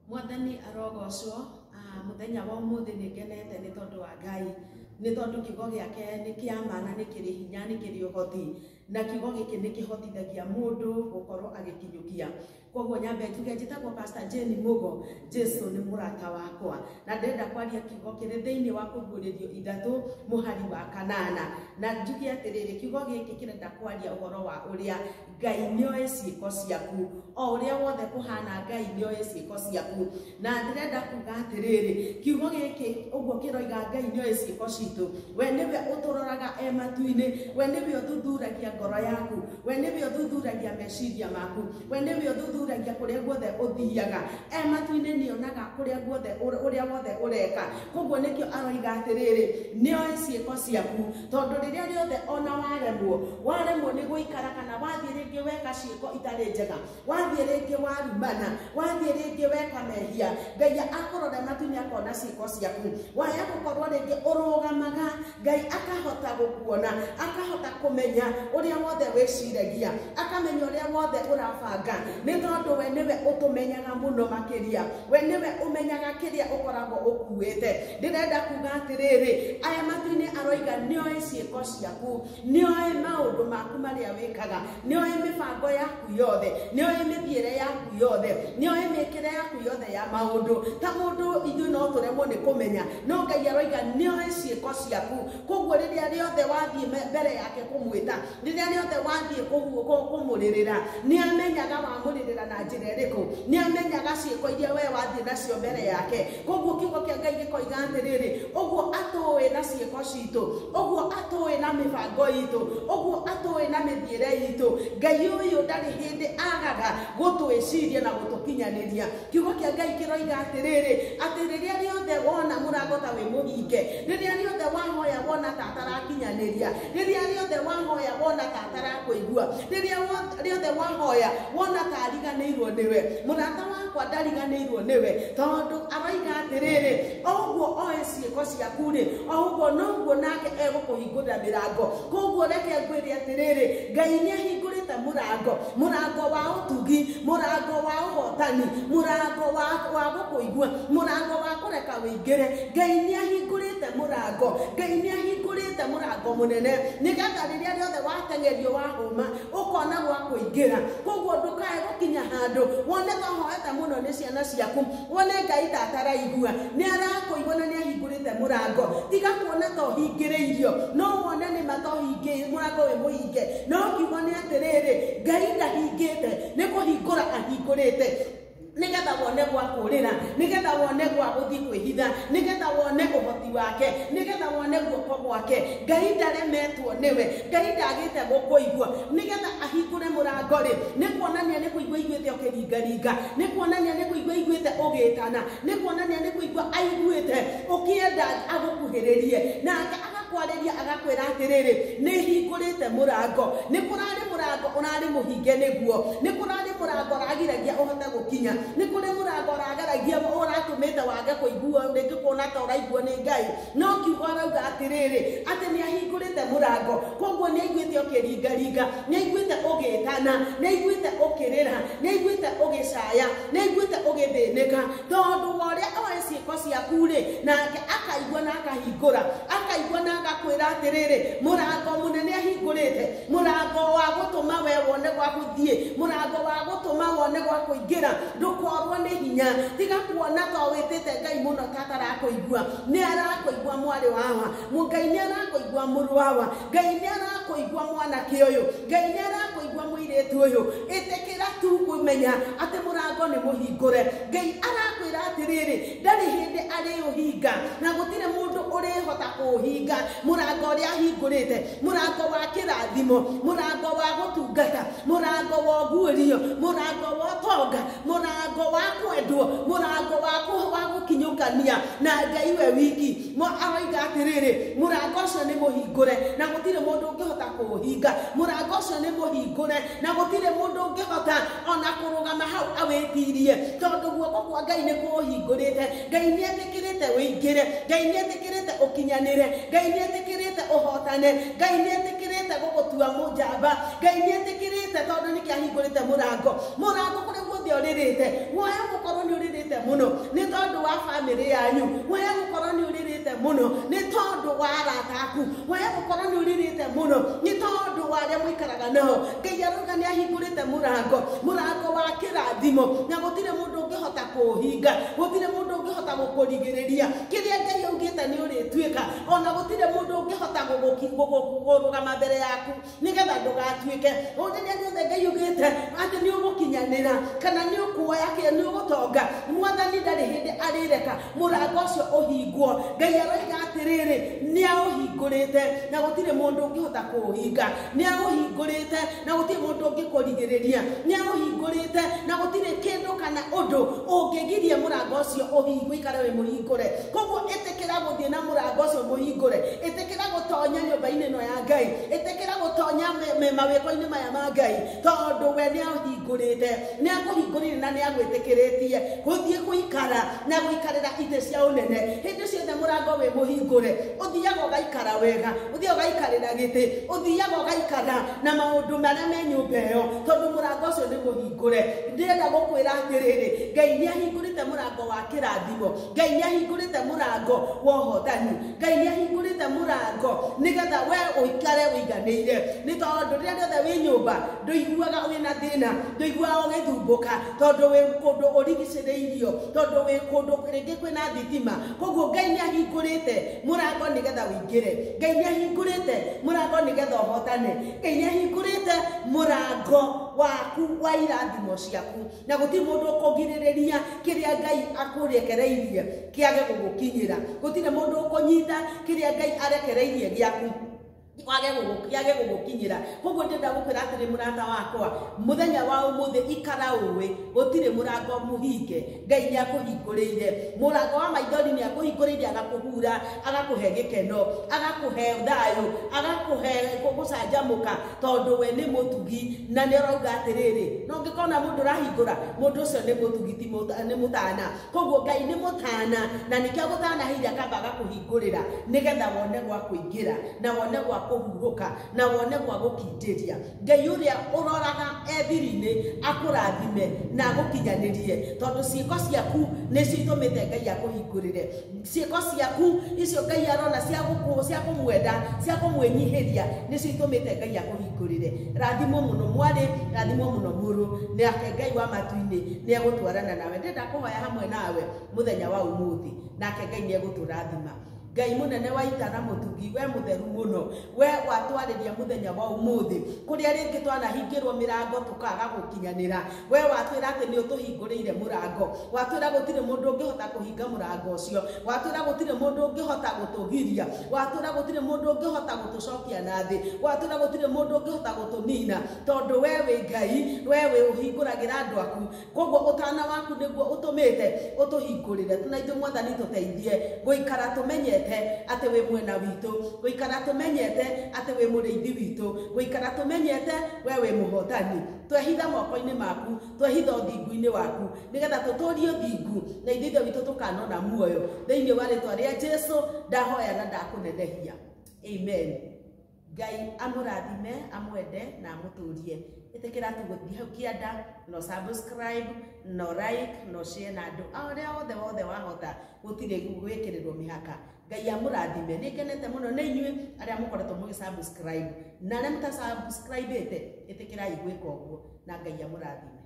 Mwathani arogocwo muthenya wa umuthi ningenete ni tondu wa Ngai ni tondu kiugo giake ni kiama na ni kiri hinya ni kiri uhoti na kiugo giki ni kihotithagia mundu gukorwo agikinyukia koguo nyambe njuge njitagwo Pastor Jane Mugo. Jesu ni murata wakwa na ndenda kwaria kiugo kiri thiini wa kuguuririo ithatu muhari wa kanana na njuge atiriri kiugo giki kirenda kwaria uhoro wa uria Ngai nioe ciiko ciaku o uria wothe kuhana Ngai nioe ciiko ciaku na ndirenda kuga atiriri kiugo giki uguo kiroiga Ngai nioe ciiko citu we niwe uturoraga matu-ini we niwe uthuthuragia ngoro yaku we niwe uthuthuragia meciria maku we niwe uthuthuragia kuria guothe uthiaga matu-ini nionaga kuria guothe uria wothe ureka koguo nikio aroiga atiriri nioe ciiko ciaku tondu riria riothe ona waremwo ni guikara kana wathie ringi weka ciiko itari njega wathie ringi warumana wathie ringi weka mehia Ngai akurora matu-ini akona ciiko ciaku waya gukorwo ringi urugamaga Ngai akahota gukuona akahota kumenya uria wothe wiciragia akamenya uria wothe urabanga ni tondu we niwe utumenyaga muno makiria we niwe umenyaga kiria ukoragwo ukuite ndirenda kuga atiriri aya matu-ini aroiga nioe ciiko ciaku nioe maundu maku maria wikaga nioe mibango yaku yothe nioe mithiire yaku yothe nioe mikire yaku yothe ya maundu ta mundu ithu no turemwo ni kumenya no Ngai aroiga nioe ciiko ciaku koguo riria riothe wathie mbere yake kumwita riria riothe wathie kumuririra ni amenyaga wamuririra na njira iriku ni amenyaga ciiko iria we wathie nacio mbere yake koguo kiugo kia Ngai gikoiga atiriri uguo atui na ciiko citu uguo atui na mibango itu uguo atui na mithiire itu Ngai uyu ndari hindi agaga gutwiciria na gutukinyaniria kiugo kia Ngai kiroiga atiriri atiriria riothe wona murango ta we muhinge riria riothe wahoya wona ta atarakinyaniria riria riothe wahoya wona ta atarakuigua riria riothe wahoya wona ta ariganirwo niwe murata wakwa ndariganirwo niwe tondu aroiga atiriri oguo oe ciiko ciaku ri oguo noguo nake egukuhingurira mirango koguo reke ngwire atiriri Ngai ni ahingurite murango wa utugi murango wa uhotani murango wa gukuigua murango wa kureka wingire Ngai ni ahingurite murango Ngai ni ahingurite murango munene nigetha riria riothe watengerio wahuma ukona gwa kuingira koguo ndukae gukinya handu wone tohoete muno ni ciana ciaku wone Ngai tataraigua ni arakuigua na ni ahingurite murango tiga kuona tohingiriirio no wone ni matohingi murango we muhinge no kiugo ni atiriri Ngai ndahingite ni kuhingura ahingurite nigetha wone gwa kurira nigetha wone gwa guthi kwihitha nigetha wone uhoti wake nigetha wone guoko gwake Ngai ndaremetwo niwe Ngai ndagite gukuigua nigetha ahingure murango ri ni kuonania ni kuigua iguite ukiringaringa ni kuonania ni kuigua iguite ugitana ni kuonania ni kuigua aiguite ukienda agukuhiririe nake kwariria agakwira atiriri ni hingurite murango ni kurari murango urari muhinge niguo ni kurari murango ragiragia uhote gukinya ni kuri murango ragaragia uratumite wage kuigua ringi kuona ta uraigua ni Ngai no kiugo arauga atiriri ati ni ahingurite murango koguo ni aiguite ukiringaringa ni aiguite ugitana ni aiguite ukirira ni aiguite ugicaya ni aiguite ugithinika tondu woria oe ciiko ciaku ri nake akaigua na akahingura akaigua na agakwira atiriri murango munene ahingurite murango wa gutuma we wone gwa guthie murango wa gutuma wone gwa kuingira ndukorwo ni hinya tiga kuona to witite Ngai muno tatarakuigua ni arakuigua mwari wawa Ngai ni arakuigua muru wawa Ngai ni arakuigua mwanake uyu Ngai ni arakuigua muiritu uyu itikira tu kumenya ati murango ni muhingure Ngai arakwira atiriri ndari hindi ari uhinga na gutire mundu urihota kuhinga murango uria ahingurite murango wa kirathimo murango wa gutungata murango wa guorio murango wa tonga murango wa kwendwo murango wa gukinyukania na Ngai we wiki mo aroiga atiriri murango ucio ni muhingure na gutire mundu ungihota kuhinga murango ucio ni muhingure na gutire mundu ungihota ona kurugama hau awitirie tondu guoko kwa Ngai ni kuhingurite Ngai ni etikirite wingire Ngai ni etikirite ukinyanire Ngai ni etikirite uhotane Ngai ni etikirite gugutua mujamba Ngai ni etikirite tondu ni kiahingurite murango kuri guothe uririte woya mukorwo ni uririte muno nĩ tondũ wa family yanyu woya gũkorwo nĩ ũrĩrĩte mũno nĩ tondũ wa arata aku woya gũkorwo nĩ ũrĩrĩte mũno nĩ tondũ wa arĩa mũikaraga nao Ngai arauga nĩ ahingũrĩte mũrango wa kĩrathimo na gũtirĩ mũndũ ũngĩhota kũũhinga gũtirĩ mũndũ ũngĩhota gũkũrigĩrĩria kĩrĩa Ngai augĩte nĩ ũrĩtuĩka ona gũtirĩ mũndũ ũngĩhota gũrũgama mbere yaku nĩgetha ndũgatuĩke rĩrĩa rĩothe Ngai augĩte atĩ nĩ ũgũkinyanĩra kana nĩ ũkuoya nĩ ũgũtonga Mwathani ndarĩ hĩndĩ arĩreka mũrango ũcio ũhingwo Ngai aroiga atĩrĩrĩ nĩ aũhingũrĩte na gũtirĩ mũndũ ũngĩhota kũũhinga nĩ aũhingũrĩte na gũtirĩ mũndũ ũngĩkũrigĩrĩria nĩ aũhingũrĩte na gũtirĩ kĩndũ kana ũndũ ũngĩgiria mũrango ũcio ũhingwo ikare wĩ mũhingũre koguo ĩtĩkĩra gũthiĩ na mũrango ũcio mũhingũre ĩtĩkĩra gũtonya nyũmba-inĩ ĩno ya Ngai ĩtĩkĩra gũtonya mawĩko-inĩ maya ma Ngai tondũ we nĩ ahingũrĩte nĩ akũhingũrĩire na nĩ agwĩtĩkĩrĩtie gũthiĩ gũikara na gũikarĩra itĩ cia ũnene hĩndĩ ciothe mũrango wĩ mũhingũre ũthiaga ũgaikara wega ũthiaga ũgaikarĩra gĩtĩ ũthiaga ũgaikara na maũndũ marĩa me nyũmba ĩyo tondũ mũrango ũcio nĩ mũhingũre ndĩrenda gũkwĩra atĩrĩrĩ Ngai nĩ ahingũrĩte mũrango wa kĩrathimo Ngai nĩ ahingũrĩte mũrango wa ũhotani Ngai nĩ ahingũrĩte mũrango nĩgetha we ũikare ũiganĩire nĩ tondũ rĩrĩa rĩothe wĩ nyũmba ndũiguaga wĩna thĩna ndũiguaga ũgĩthumbũka tondũ wĩ kũndũ ũrigicĩrĩirio tondũ wĩ kũndũ rĩngĩ kwĩna thitima koguo Ngai nĩ ahingũrĩte mũrango nĩgetha ũingĩre Ngai nĩ ahingũrĩte mũrango nĩgetha ũhotane Ngai nĩ ahingũrĩte mũrango waku wa irathimo ciaku na gũtirĩ mũndũ ũkũgirĩrĩria kĩrĩa Ngai akũrekereirie kĩage gũgũkinyĩra gũtirĩ mũndũ ũkũnyita kĩrĩa Ngai arekereirie gĩaku yage gũgũkinyĩra koguo ndĩrenda gũkwĩra atĩrĩ mũrata wakwa mũthenya wa ũmũthĩ ikara ũĩ gũtirĩ mũrango mũhinge Ngai nĩ akũhingũrĩire mũrango wa maithori nĩ akũhingũrĩire agakũhura agakũhe gĩkeno agakũhe thayũ agakũhe gũcanjamũka tondũ we nĩ mũtugi na nĩ arauga atĩrĩrĩ no ngĩkona mũndũ ũrahingũra mũndũ ũcio nĩ mũtugi ti nĩ mũtana koguo Ngai nĩ mũtana na nĩkĩo gũtanahĩire akamba agakũhingũrĩra nĩgetha wone gwa kũingĩra na wone gwa kũhurũka na wone gwa gũkindĩria Ngai ũrĩa ũroraga ethiri-inĩ akũrathime na agũkinyanĩrie tondũ ciĩko ciaku nĩcio itũmĩte Ngai akũhingũrĩre ciĩko ciaku icio Ngai arona cia kũmwenda cia kũmwĩnyihĩria nĩcio itũmĩte Ngai akũhingũrĩre rathimo mũno mwarĩ rathimo mũno mũrũ nake Ngai wa matu-inĩ nĩ egũtwarana nawe ndĩrenda kũhoya hamwe nawe mũthenya wa ũmũthĩ nake Ngai nĩ egũtũrathima Ngai mũnene wa ita na mũtugi we mũtheru mũno we watwarĩria mũthenya wa ũmũthĩ kũrĩa rĩngĩ twanahingĩrwo mĩrango tũkaga gũkinyanĩra we watwĩra atĩ nĩ ũtũhingũrĩire mũrango watwĩra gũtirĩ mũndũ ũngĩhota kũhinga mũrango ũcio watwĩra gũtirĩ mũndũ ũngĩhota gũtũgiria watwĩra gũtirĩ mũndũ ũngĩhota gũtũcokia na thĩ watwĩra gũtirĩ mũndũ ũngĩhota gũtũnina tondũ we wĩ Ngai we wĩ ũhingũragĩra andũ aku koguo ũtana waku nĩguo ũtũmĩte ũtũhingũrĩre na ithuĩ Mwathani tũteithie gũikara tũmenyete atĩ wĩ mwena witũ gũikara tũmenyete atĩ wĩ mũrĩithi witũ gũikara tũmenyete we wĩ mũhotani twehitha moko-inĩ maku twehitha ũthingu-inĩ waku nĩgetha tũtũrie ũthingu na ithuĩ witũ tũkanona muoyo thĩinĩ wa rĩtwa rĩa Jesũ ndahoya na ndakũnenehia amen Ngai amũrathime amwende na amũtũrie ĩtĩkĩra tu gũthiĩ hau kĩanda no subscribe no like no share na andũ arĩa othe wahota gũtirĩ gwĩkĩrĩrwo mĩhaka Ngai amũrathime nĩ ngenete mũno nĩ inyuĩ arĩa mũkoretwo mũgĩ subscribe na arĩa mũta subscribe ĩtĩkĩrai gwĩka ũguo na Ngai amũrathime